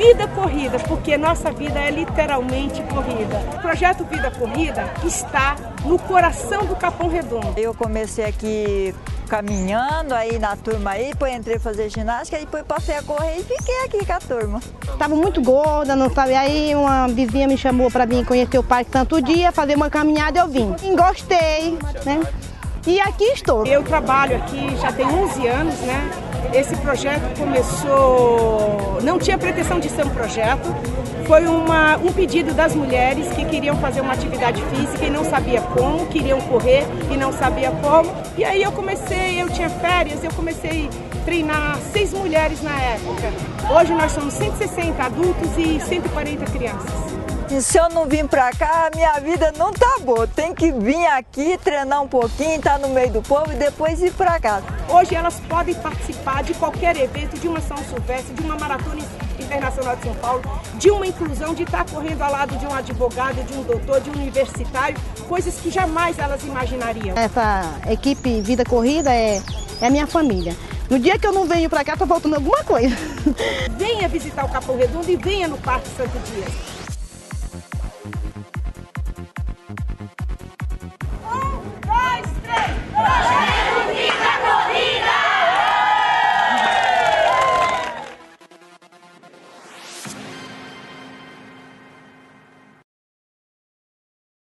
Vida Corrida, porque nossa vida é literalmente corrida. O projeto Vida Corrida está no coração do Capão Redondo. Eu comecei aqui caminhando aí na turma aí, depois entrei fazer ginástica, depois passei a correr e fiquei aqui com a turma. Estava muito gorda, não sabia, aí uma vizinha me chamou para vir conhecer o parque tanto dia, fazer uma caminhada, eu vim. E gostei, né? E aqui estou. Eu trabalho aqui já tem 11 anos, né? Esse projeto começou, não tinha pretensão de ser um projeto, foi um pedido das mulheres que queriam fazer uma atividade física e não sabia como, queriam correr e não sabia como. E aí eu tinha férias, eu comecei a treinar 6 mulheres na época. Hoje nós somos 160 adultos e 140 crianças. E se eu não vim pra cá, a minha vida não tá boa. Tem que vir aqui, treinar um pouquinho, estar no meio do povo e depois ir pra casa. Hoje elas podem participar de qualquer evento, de uma São Silvestre, de uma Maratona Internacional de São Paulo, de uma inclusão, de estar correndo ao lado de um advogado, de um doutor, de um universitário, coisas que jamais elas imaginariam. Essa equipe Vida Corrida é a minha família. No dia que eu não venho pra cá, tá faltando alguma coisa. Venha visitar o Capão Redondo e venha no Parque Santo Dias.